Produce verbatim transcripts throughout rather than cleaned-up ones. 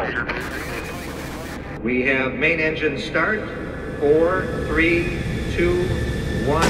We have main engine start. Four, three, two, one.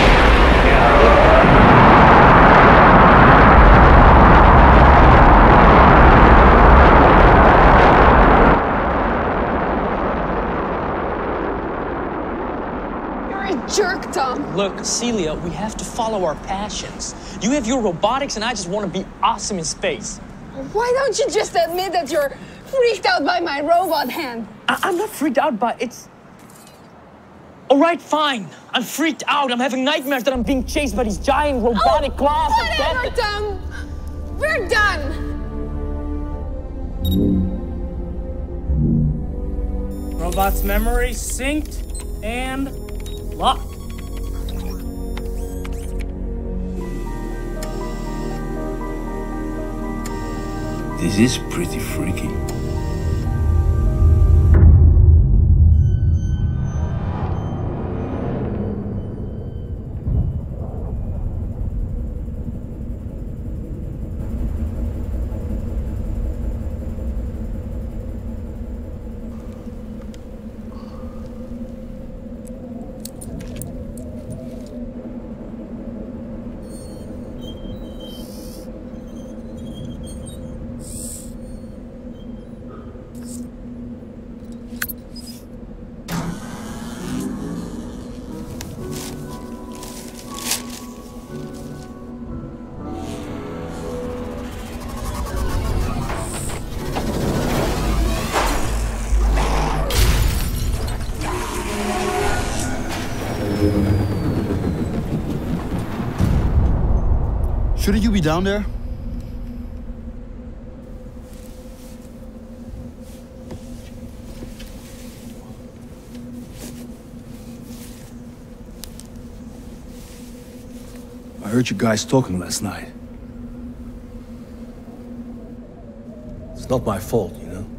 Jerk, Tom. Look, Celia, we have to follow our passions. You have your robotics, and I just want to be awesome in space. Why don't you just admit that you're freaked out by my robot hand? I I'm not freaked out by it's. All right, fine. I'm freaked out. I'm having nightmares that I'm being chased by these giant robotic oh, claws. Whatever, Tom. We're done. Robot's memory synced and locked. This is pretty freaky. Shouldn't you be down there? I heard you guys talking last night. It's not my fault, you know?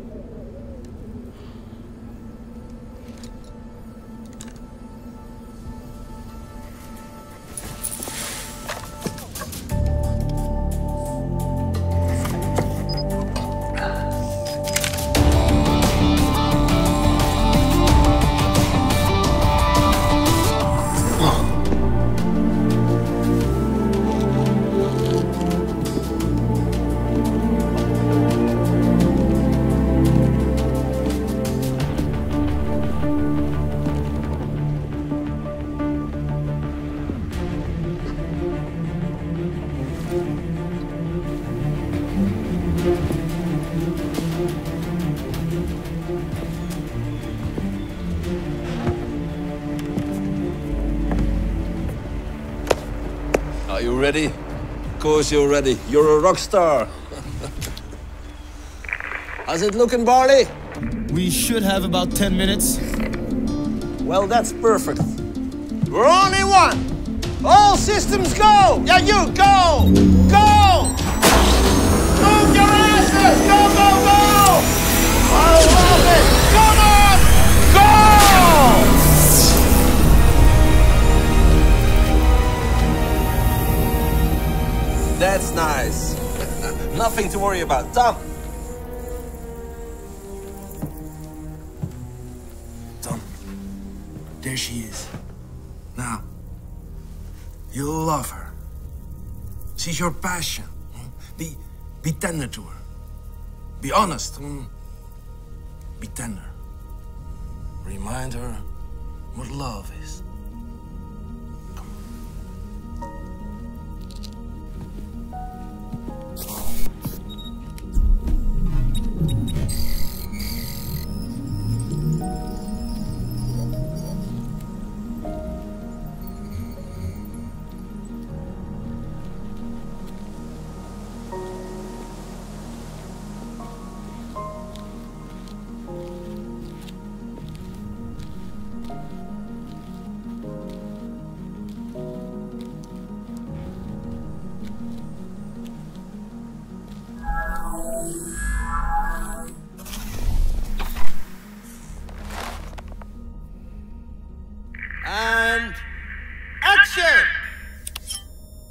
Are you ready? Of course you're ready. You're a rock star. How's it looking, Barley? We should have about ten minutes. Well, that's perfect. We're only one. All systems go. Yeah, you go. Go. Move your asses. Go, go, go. I love it. Come on. Go. That's nice. Nothing to worry about. Tom. Tom, there she is. Now, you'll love her. She's your passion. Be, be tender to her. Be honest. Be tender. Remind her what love is. And action!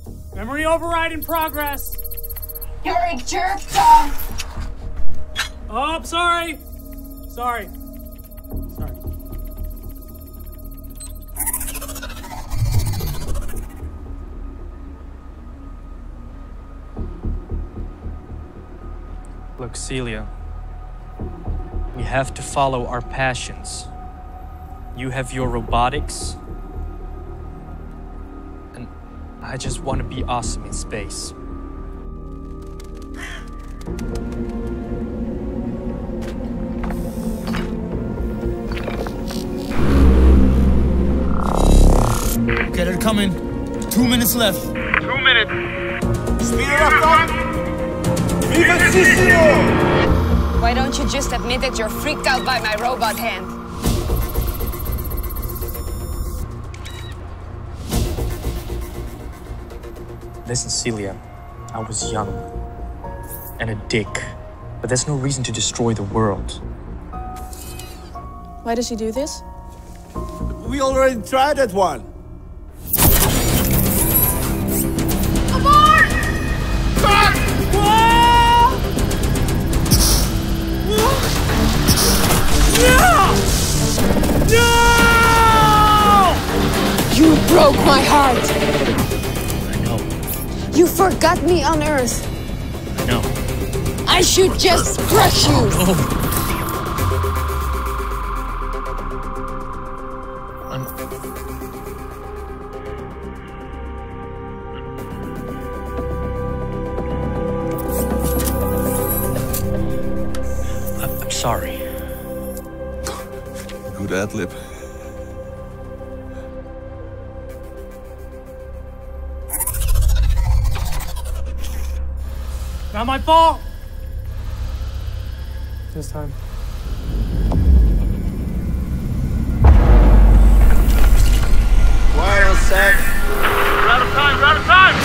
Memory override in progress. You're a jerk, Tom. Oh, I'm sorry. Sorry. Sorry. Look, Celia, we have to follow our passions. You have your robotics, and I just want to be awesome in space. Okay, they're coming. Two minutes left. Two minutes. Speed it up, Doc. Vivacissimo! Why don't you just admit that you're freaked out by my robot hand? Listen, Celia, I was young and a dick, but there's no reason to destroy the world. Why does he do this? We already tried that one. You broke my heart! I know, You forgot me on Earth! I know. I should just crush you! Oh. I'm, I'm sorry. Good ad-lib. Not my fault. This time. Quiet on set. We're out of time, we're out of time!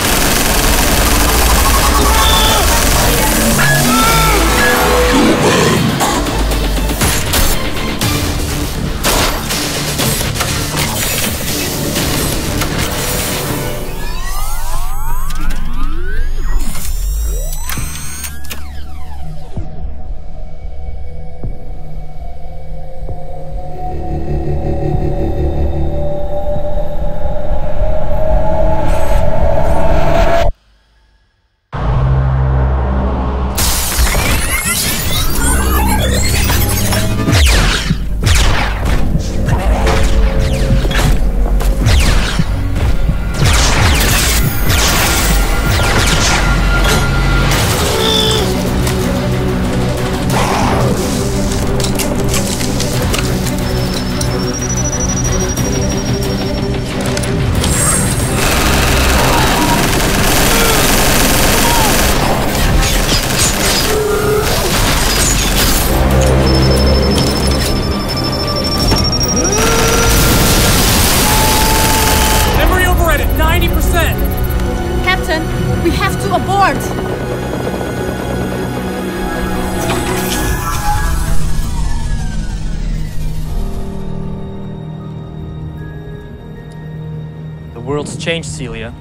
Captain, we have to abort! The world's changed, Celia.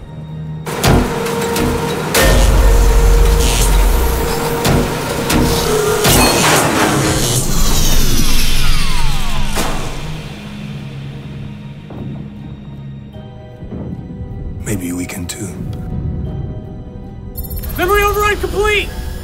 Maybe we can too. Memory override complete!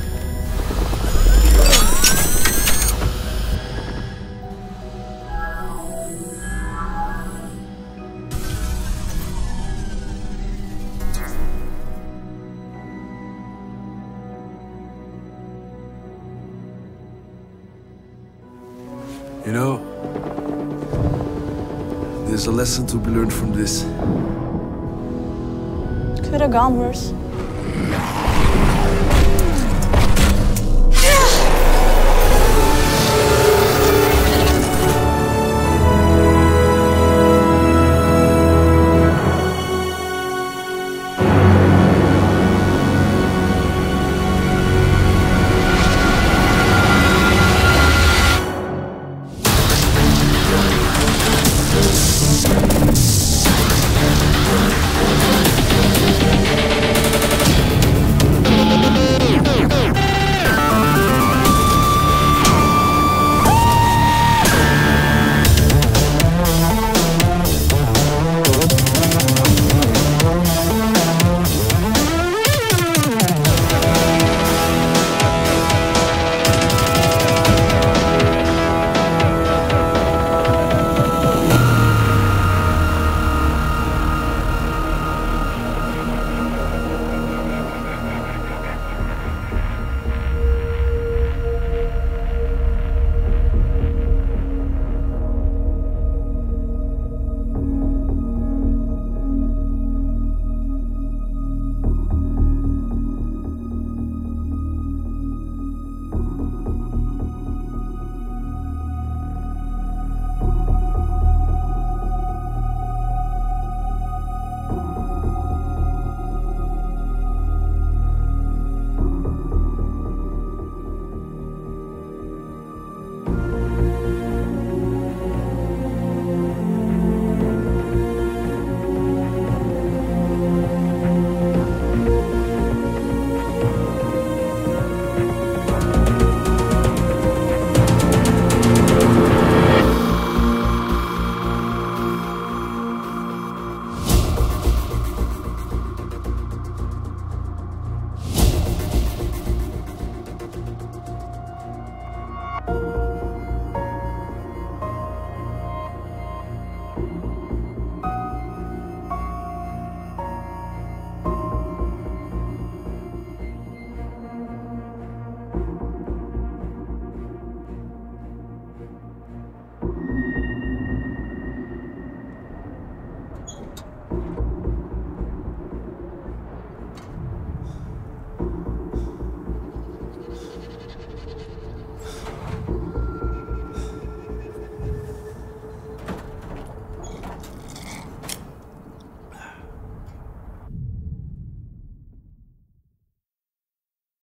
You know, there's a lesson to be learned from this. Could have gone worse.